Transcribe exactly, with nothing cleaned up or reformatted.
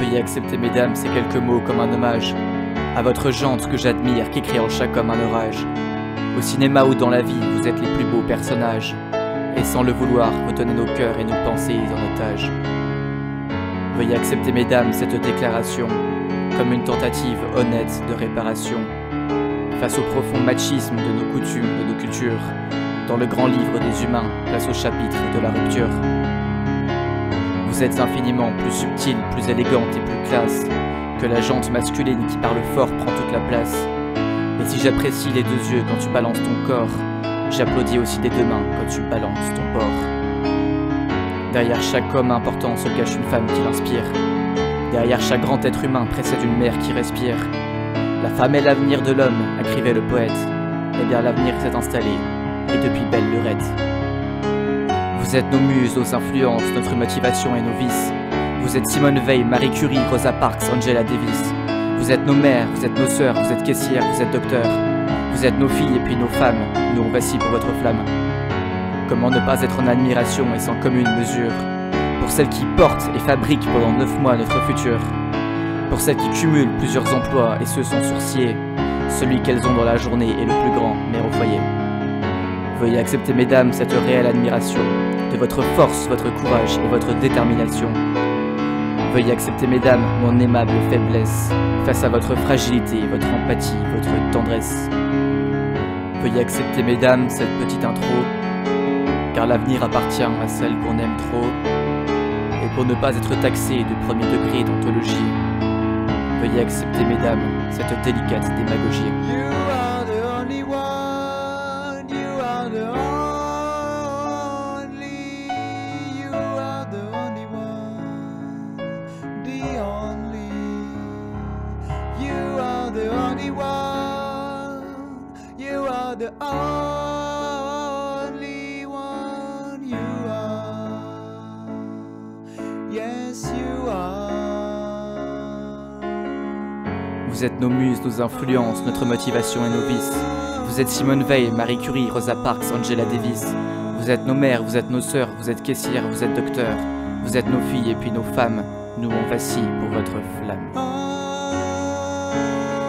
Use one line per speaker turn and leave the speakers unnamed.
Veuillez accepter, mesdames, ces quelques mots comme un hommage à votre gente que j'admire, qui crie en chaque homme un orage. Au cinéma ou dans la vie, vous êtes les plus beaux personnages, et sans le vouloir, vous tenez nos cœurs et nos pensées en otage. Veuillez accepter, mesdames, cette déclaration comme une tentative honnête de réparation face au profond machisme de nos coutumes, de nos cultures. Dans le grand livre des humains, place au chapitre de la rupture. Vous êtes infiniment plus subtile, plus élégante et plus classe que la jante masculine qui parle fort prend toute la place. Et si j'apprécie les deux yeux quand tu balances ton corps, j'applaudis aussi des deux mains quand tu balances ton porc. Derrière chaque homme important se cache une femme qui l'inspire. Derrière chaque grand être humain précède une mère qui respire. La femme est l'avenir de l'homme, écrivait le poète. Eh bien l'avenir s'est installé, et depuis belle lurette. Vous êtes nos muses, nos influences, notre motivation et nos vices. Vous êtes Simone Veil, Marie Curie, Rosa Parks, Angela Davis. Vous êtes nos mères, vous êtes nos sœurs, vous êtes caissières, vous êtes docteurs. Vous êtes nos filles et puis nos femmes, nous on vacille pour votre flamme. Comment ne pas être en admiration et sans commune mesure pour celles qui portent et fabriquent pendant neuf mois notre futur. Pour celles qui cumulent plusieurs emplois et ceux sans sourcier, celui qu'elles ont dans la journée est le plus grand, mère au foyer. Veuillez accepter, mesdames, cette réelle admiration de votre force, votre courage et votre détermination. Veuillez accepter, mesdames, mon aimable faiblesse face à votre fragilité, votre empathie, votre tendresse. Veuillez accepter, mesdames, cette petite intro, car l'avenir appartient à celle qu'on aime trop. Et pour ne pas être taxé de premier degré d'anthologie, veuillez accepter, mesdames, cette délicate démagogie.
You are the only one, you are the only, you are the only one, the only, you are the only one, you are the only one, you are, yes you are.
Vous êtes nos muses, nos influences, notre motivation et nos vices. Vous êtes Simone Veil, Marie Curie, Rosa Parks, Angela Davis. Vous êtes nos mères, vous êtes nos sœurs, vous êtes caissières, vous êtes docteurs. Vous êtes nos filles et puis nos femmes. Nous on vacille pour votre flamme.